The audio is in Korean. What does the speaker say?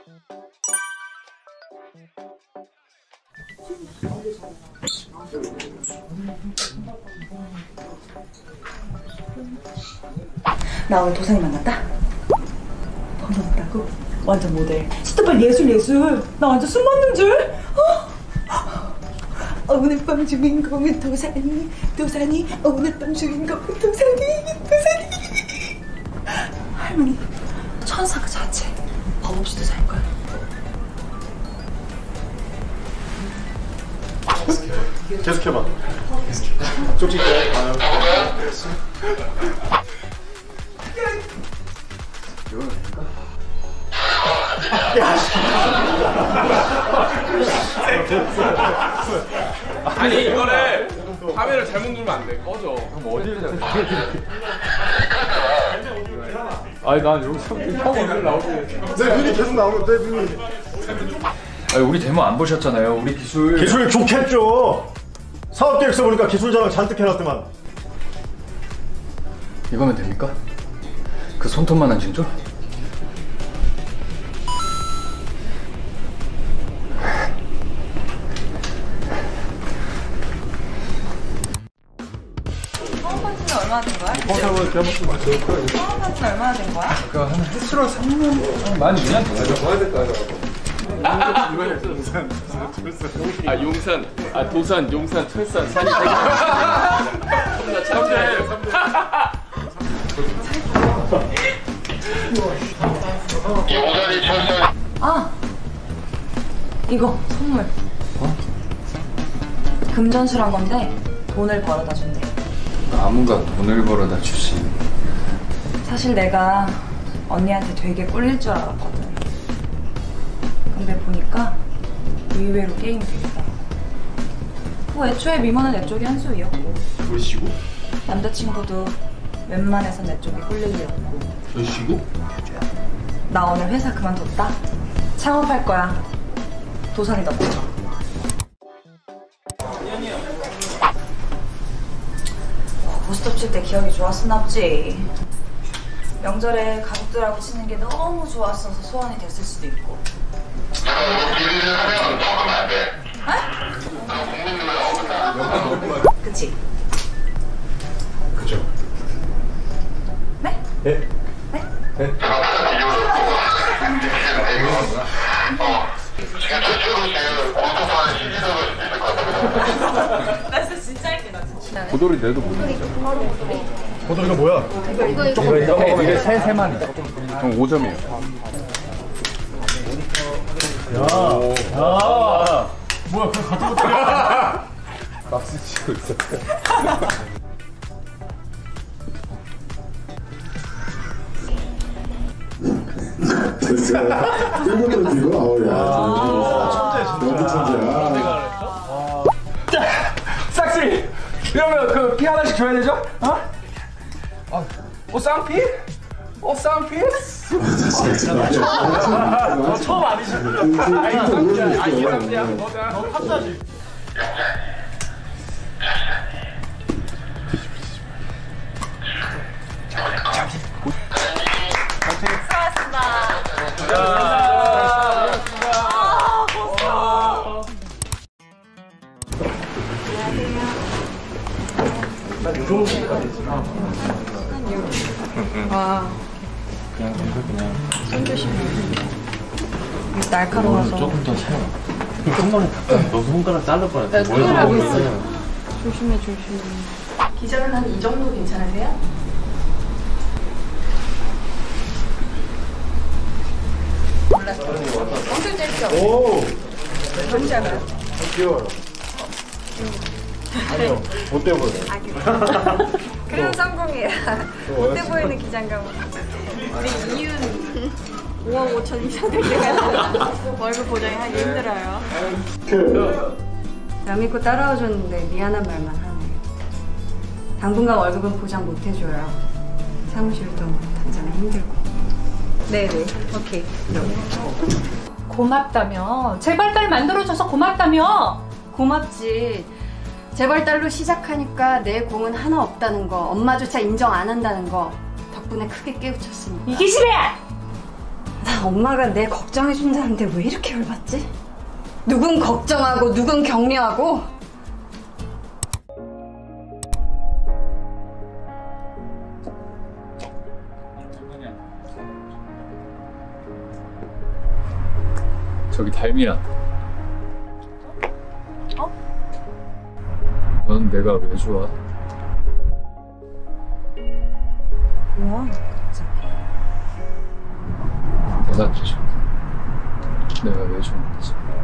나 오늘 도상이 만났다? 번호 없다고? 완전 모델. 스톱발 예술. 나 완전 숨먹는 줄. 오늘 밤 주인공은 도산이. 오늘 밤 주인공은 도산이. 할머니 천사 그 자체. 법 없이도 살 거야. 계속해봐. 쪽집게. 이거는 될까? 아니 이거를 카메라를 잘못 누르면 안 돼. 꺼져. 그럼 어디를 아니 난 여기서 형 얼굴 나오게. 내 눈이 계속 나오고 내 눈이. 아니 우리 데모 안 보셨잖아요. 우리 기술 좋겠죠. 사업계획서 보니까 기술 자랑 잔뜩 해놨더만. 이거면 됩니까? 그 손톱만한 징조? 사업파트는 얼마나 된 거야? 사업파트는 얼마나 된 거야? 그 한 횟수로 3년 많이 그냥 도산, 용산, 철산, 산이 아! 이거 선물. 금전수란 건데 돈을 벌어다 준대. 나무가 돈을 벌어다 주신. 사실 내가 언니한테 되게 꿀릴 줄 알았거든. 근데 보니까 의외로 게임이 되겠다. 뭐 애초에 미모는 내 쪽이 한 수위였고. 그러시고? 남자친구도 웬만해선 내 쪽이 꿀릴이었고. 그러시고? 나 오늘 회사 그만뒀다. 창업할 거야. 도산이 너 붙여. 고스톱 칠 때 기억이 좋았었나 보지. 명절에 가족들하고 치는 게 너무 좋았어서 소원이 됐을 수도 있고. 그치? 그죠. 네? 네? 네? 네? 나 진짜 할게, 나 진짜. 고돌이 내도 못 이기죠. 고돌이가 뭐야? 이게 세 마리. 형 5점이에요. 야. 뭐야, 그거 같은 것들이야. 박수 치고 있어. 일본도 들고 천재야. 싹쓸이! 이러면 그 피 하나씩 줘야 되죠? 쌍피? 쌍피? 처음 아니시구나. 이게 쌍피야. 너 탑자지. 와. 손 조심해. 날카로워서. 조금 더 차요. 한 번에 너 손가락 자를 뻔했어. 그걸 알고 있어. 조심해. 기자는 한 이 정도 괜찮으세요? 몰랐어. 엄청 짧죠? 오. 뭔지 알아요? 귀여워요. 아니요, 못돼 보여요. 그럼 성공이야. 못돼 보이는 기장감. 우리 이윤 5억 5천 이상 될 때가 월급 보장이 하기 힘들어요. 나 믿고 따라와줬는데 미안한 말만 하네. 당분간 월급은 보장 못 해줘요. 사무실도 당장은 힘들고. 네네, 오케이. 고맙다며. 제발 딸 만들어줘서 고맙다며. 고맙지. 재벌 딸로 시작하니까 내 공은 하나 없다는 거, 엄마조차 인정 안 한다는 거 덕분에 크게 깨우쳤으니까. 이기심해! 엄마가 내 걱정해준다는데 왜 이렇게 열받지? 누군 걱정하고 누군 격려하고. 저기 달미야. 넌 내가 왜 좋아? 뭐야 갑자기. 대답해줘. 내가 왜 좋은지.